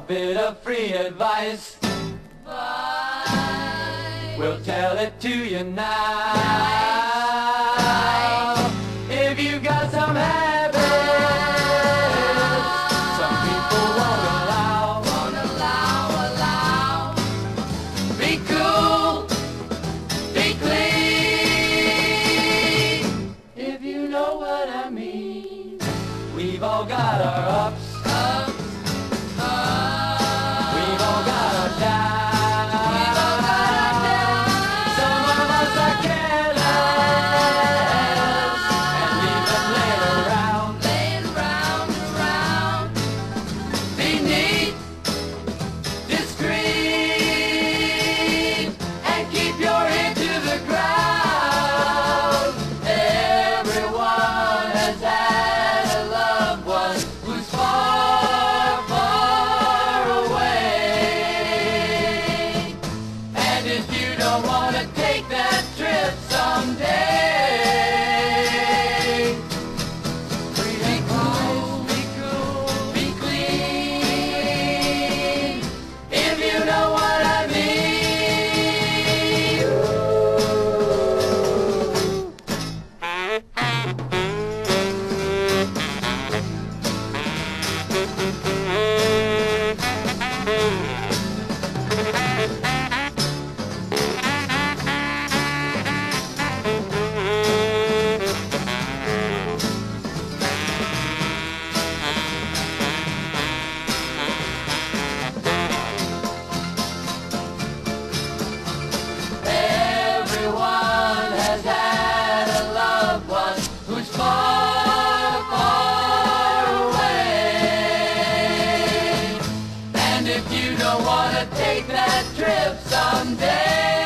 bit of free advice. We'll tell it to you now. If you got some habits, some people won't allow. Be cool, be clean, if you know what I mean. We've all got our ups. We've all got our downs. Some of us are careless and leave them laying around. Be neat, discreet, and keep your ear to the ground. Everyone has had a loved one who's far, far away. And if you don't want to take that trip someday, be cool, be clean, if you know what I Everyone has had a loved one who's far, far away. And if you don't want to take that trip someday,